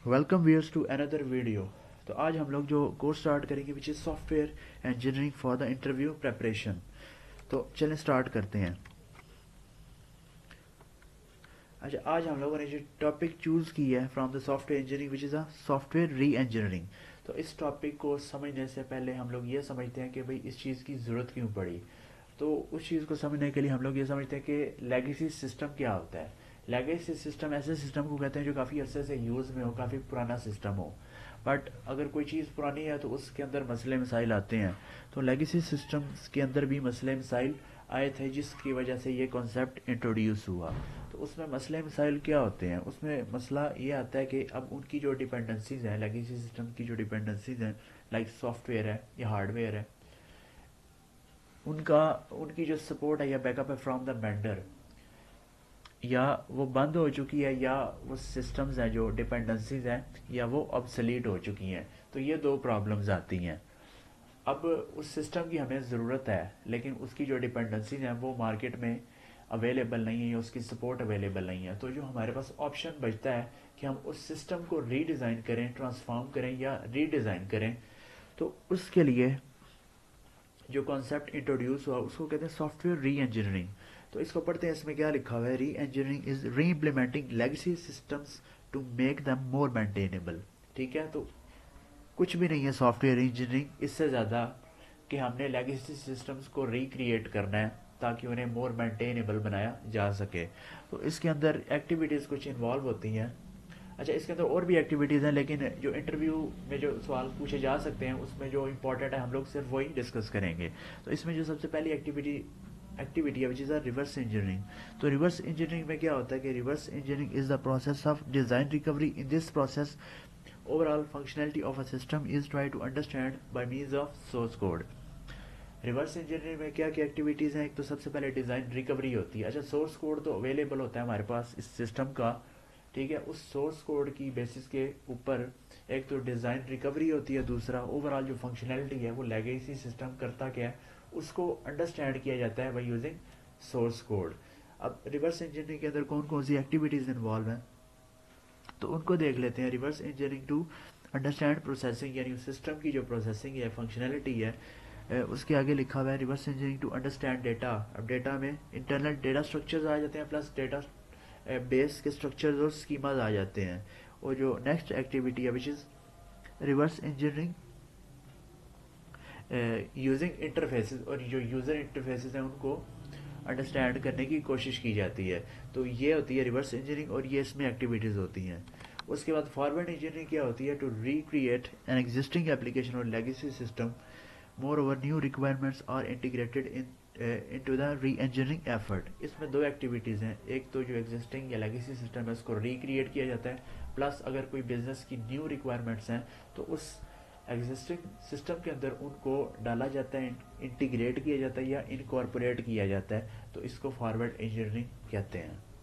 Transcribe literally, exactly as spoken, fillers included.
Welcome viewers to another video. तो आज हम लोग जो कोर्स स्टार्ट करेंगे which is software engineering for the interview preparation. तो चलें स्टार्ट करते हैं। अच्छा, आज हम लोगों ने जो टॉपिक चूज़ की है from the software engineering which is a software reengineering. तो इस टॉपिक को समझने से पहले हम लोग ये समझते हैं कि भाई इस चीज़ की ज़रूरत क्यों पड़ी। तो उस चीज़ को समझने के लिए हम लोग ये समझते हैं कि लेगेसी सिस्टम क्या होता है। लेगेसी सिस्टम ऐसे सिस्टम को कहते हैं जो काफ़ी अरसे से यूज़ में हो, काफ़ी पुराना सिस्टम हो, बट अगर कोई चीज़ पुरानी है तो उसके अंदर मसले मसाइल आते हैं। तो लेगेसी सिस्टम्स के अंदर भी मसले मसाइल आए थे जिसकी वजह से ये कॉन्सेप्ट इंट्रोड्यूस हुआ। तो उसमें मसले मसाइल क्या होते हैं? उसमें मसला ये आता है कि अब उनकी जो डिपेंडेंसीज हैं, लेगेसी सिस्टम की जो डिपेंडेंसीज हैं, लाइक सॉफ्टवेयर है या हार्डवेयर है, उनका उनकी जो सपोर्ट है या बैकअप है फ्रॉम द वेंडर, या वो बंद हो चुकी है, या वो सिस्टम्स हैं जो डिपेंडेंसीज हैं या वो ऑब्सलीट हो चुकी हैं। तो ये दो प्रॉब्लम्स आती हैं। अब उस सिस्टम की हमें ज़रूरत है लेकिन उसकी जो डिपेंडेंसीज हैं वो मार्केट में अवेलेबल नहीं है या उसकी सपोर्ट अवेलेबल नहीं है। तो जो हमारे पास ऑप्शन बचता है कि हम उस सिस्टम को रीडिज़ाइन करें, ट्रांसफॉर्म करें या रीडिज़ाइन करें, तो उसके लिए जो कॉन्सेप्ट इंट्रोड्यूस हुआ उसको कहते हैं सॉफ्टवेयर री इंजीनियरिंग। तो इसको पढ़ते हैं, इसमें क्या लिखा हुआ है? Reengineering is reimplementing legacy systems to make them more maintainable. ठीक है, तो कुछ भी नहीं है सॉफ्टवेयर इंजीनियरिंग इससे ज़्यादा कि हमने लेगेसी सिस्टम्स को रिक्रिएट करना है ताकि उन्हें मोर मेंटेनेबल बनाया जा सके। तो इसके अंदर एक्टिविटीज़ कुछ इन्वॉल्व होती हैं। अच्छा, इसके अंदर और भी एक्टिविटीज़ हैं लेकिन जो इंटरव्यू में जो सवाल पूछे जा सकते हैं उसमें जो इंपॉर्टेंट है हम लोग सिर्फ वही डिस्कस करेंगे। तो इसमें जो सबसे पहली एक्टिविटी एक्टिविटी है which is a reverse engineering. तो रिवर्स इंजीनियरिंग में क्या होता है कि reverse engineering is the process of design recovery. In this process overall functionality of a system is try to understand by means of source code. Reverse engineering में क्या क्या activities हैं? एक तो सबसे पहले डिज़ाइन रिकवरी होती है। अच्छा, सोर्स कोड तो अवेलेबल होता है हमारे पास इस सिस्टम का, ठीक है, उस सोर्स कोड की बेसिस के ऊपर एक तो डिज़ाइन रिकवरी होती है, दूसरा ओवरऑल जो फंक्शनैलिटी है वो लेगेसी सिस्टम करता क्या है उसको अंडरस्टैंड किया जाता है बाय यूजिंग सोर्स कोड। अब रिवर्स इंजीनियरिंग के अंदर कौन कौन सी एक्टिविटीज़ इन्वॉल्व हैं तो उनको देख लेते हैं। Reverse engineering to understand processing, यानी सिस्टम की जो प्रोसेसिंग है, फंक्शनैलिटी है, उसके आगे लिखा हुआ है reverse engineering to understand data. अब डेटा में इंटरनल डेटा स्ट्रक्चर्स आ जाते हैं प्लस डेटा बेस के स्ट्रक्चर्स और स्कीमाज आ जाते हैं। और जो नेक्स्ट एक्टिविटी है which is reverse engineering using interfaces, और जो यूज़र इंटरफेसेस हैं उनको अंडरस्टैंड करने की कोशिश की जाती है। तो ये होती है रिवर्स इंजीनियरिंग और ये इसमें एक्टिविटीज़ होती हैं। उसके बाद फॉरवर्ड इंजीनियरिंग क्या होती है? To recreate an existing application और legacy system. Moreover new requirements are integrated in into the reengineering effort. इसमें दो एक्टिविटीज़ हैं, एक तो जो एग्जिस्टिंग या लेगेसी सिस्टम है उसको रिक्रिएट किया जाता है, प्लस अगर कोई बिजनेस की न्यू रिक्वायरमेंट्स हैं तो उस एग्जिस्टिंग सिस्टम के अंदर उनको डाला जाता है, इंटीग्रेट किया जाता है या इनकॉर्पोरेट किया जाता है। तो इसको फॉरवर्ड इंजीनियरिंग कहते हैं।